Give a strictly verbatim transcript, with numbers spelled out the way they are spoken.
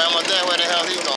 man. My dad, where the hell he going?